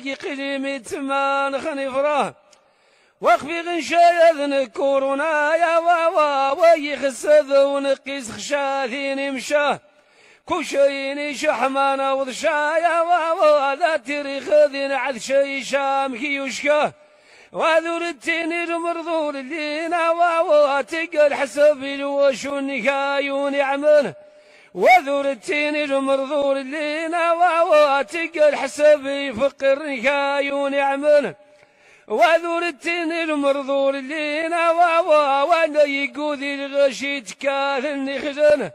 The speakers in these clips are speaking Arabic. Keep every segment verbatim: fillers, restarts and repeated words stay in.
وياقي قديمي تمان خنفراه وخفي غنشايا ذنكورونا يا واوا ويخسد ونقيس خشاثيني مشاه كوشيني شحمانا وضشايا واوا لا تريخ ذين عذ شي شام كيوشكاه وذور التيني المرضول اللينا واوا تقل حسبي الوشو النكايون يعمل وذور التيني المرضول اللينا واوا تقل حسبي فقر نكايون يعمل وذور التيني المرضول اللينا واوا وانا يقوذي الغشي تكاثني خزنه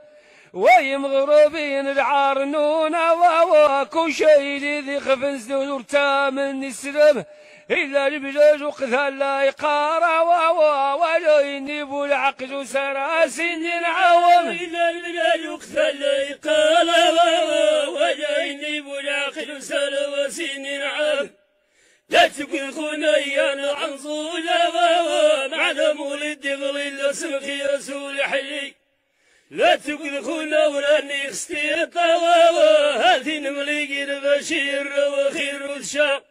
ويمغربين العارنون واوا كل شيء ذي خفنس دور تامن السلم إلا البلاد وقذال لا يقارا واوا ولا ينيبوا العقل وسراسين العوام إلا البلاد وقذال لا يقارا واوا ولا ينيبوا العقل وسراسين العوام لا تقول خنيا العنصول واوا مع مولد غليل سمخي رسول حلي لا تقول خونا وراني خستي طواوا هذه نمليقي البشير وخير الشام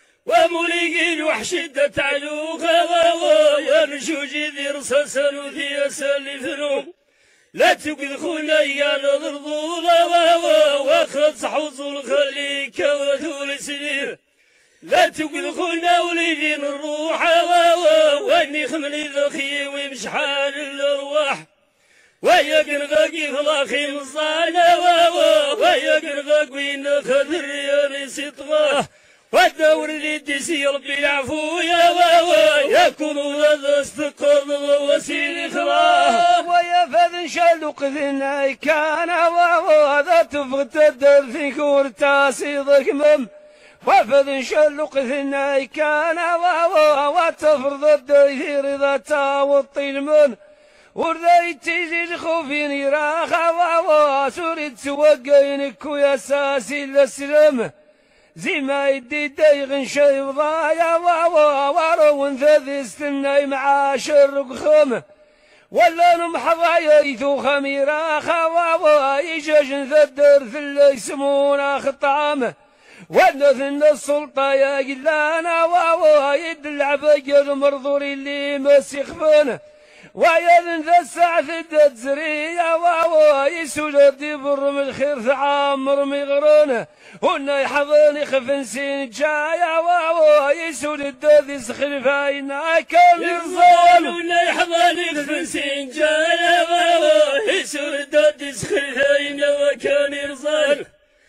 ومليقي الوحش تعلو خواوا يا نشوجي ذي رصاصا وذي اسالي فنوم لا تقول خونا يا نظر ضولا واوا واخذ صحوص الخليك وذول سنين لا تقول خونا وليدي الروح واوا واني خملي ذخي ومشحال الارواح ويا قرغاقي فلاخي مصانا واوا ويا قرغاقي نخذر يا نسي طغاه والدور اللي ديسي ربي العفو يا واوا يكون هذا استقر وسيلي خراه ويا فذن شلوق ذناي كان واوا ذا تفغت الدرثي كورتاسي ضكمم وفذن شلوق ذناي كان واوا وتفرض الدرثي رضا تاوطي المن ورديت تيجي خوفين يراخا واوا سوري توقينك ويا ساسي للسلم زي ما يدي دايغن شي وضايا واوا وارون ذي استناي مع شرق خم ولا نمحضايا يثو خميرا خواوا يجاجن ذا الدرث اللي يسمونا خطامه ولا ذن السلطة يا قلانا واوا يدل عباقر مرضوري اللي مسيخفونه ويا ذا الساعة ذات زرية واوا يسول دي برم الخير ثعامر مغرونه هنا يحضني خفنسين جاية واوا يسول الدذي سخر فاينا كان يرزال هنا يحضني خفنسين جاية واوا يسول الدذي سخر فاينا وكان يرزال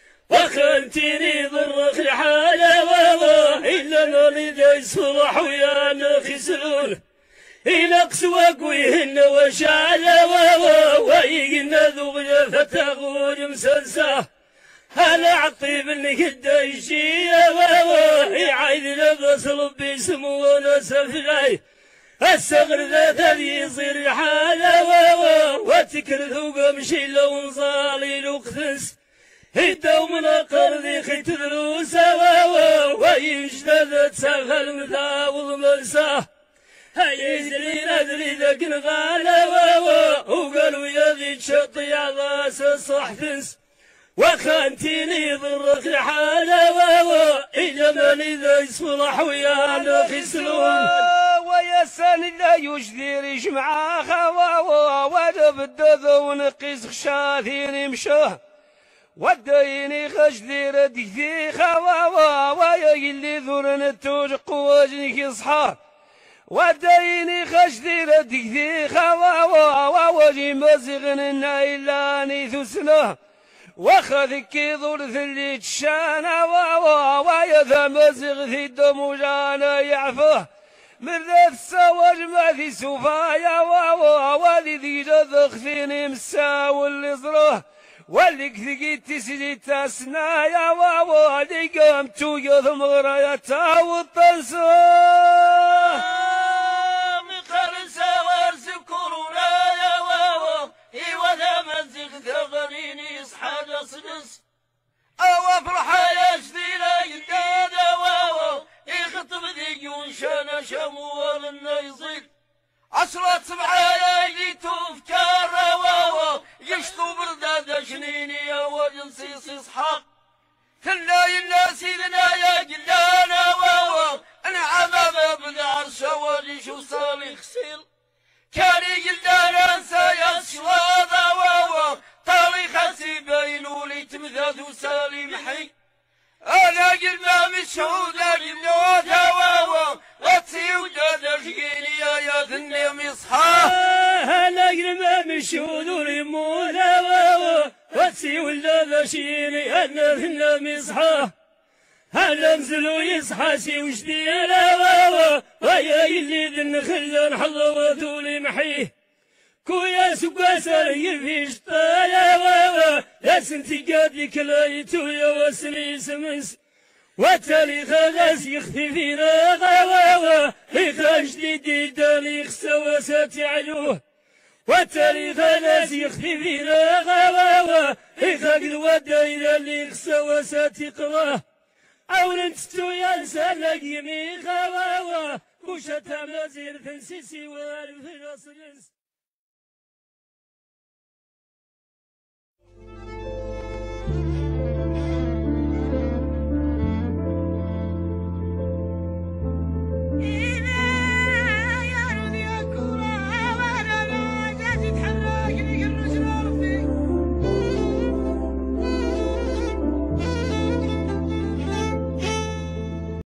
وخنتيني ضرخ الحالة واوا إلا نولي ذا يصلح ويانا خسرون إلى قسوك ويهن وشعل واوا ويقنا ذوبنا فتغول مسلسة هلا عطيب النكدة يشيا واوا يعيد لبس ربي سمونا سفلاي الصغر ذات ذي يصير حالة واوا وتكر ذوق امشي لو نصالي لوقتس هدو من قرذي خيت دروسة واوا ويجدد سفل مثاوض مرساه هيدري ندري ذاك الغالة واوا وقالوا يا ذي تشطي على اساس صحتنس وخانتيني ضرك الحالة واوا إذا ماني ذا يصلح ويانا خسرون ويا ساني لا يجدير يجمع خواوا ولا بدذا ونقيس خشاثيني مشاه وديني خشدير ديكي خواوا ويا اللي ذورن التوجق وجنك يصحى وديني خشدي ردك ذي خواوا ووجي مزغن إلا نيث سنه وخذك ذور ذلي تشانا واوا ويذا مزغ ذي الدموجانا يعفه من ذا السواج ما ذي سوفايا واوا وذي ذي جذخ ذيني مساو اللي زره واللي كثقي تسجي تاسنايا واوا اللي قام توقظ مغرايا تاو الطنسه أوا فرحة يا شدينا يدادا واوا يخطب ذي يونشانا شموال النيزيل عشرة سبعة يا توفكار واوا يشطو برداد شنيني يا وجنسيس إسحاق كلا يلا سيدنا يا جلال مشهود الموت هواوا وتسيود الرجيني يا ذني مصحى هلا قلب مشهود الموت هواوا وتسيود الرجيني أنا ذني مصحى هلا نزلوا يصحى سي وجدي هواوا ويا اللي ذن خلى نحضر ذولي محيه كويا سكوا سري في شطايا واوا يا سنتي قادي كلايتو يا وسلي سمس وتالي خلاص يخفي فينا غواوا إخا جديد دالي خسوا ساتي علوه وتالي خلاص يخفي فينا غواوا إخا قلوا دايرة اللي خسوا ساتي قراه أول نتستو يا لسان لاقيني غواوا كوشة مزير فنسيسي والفرس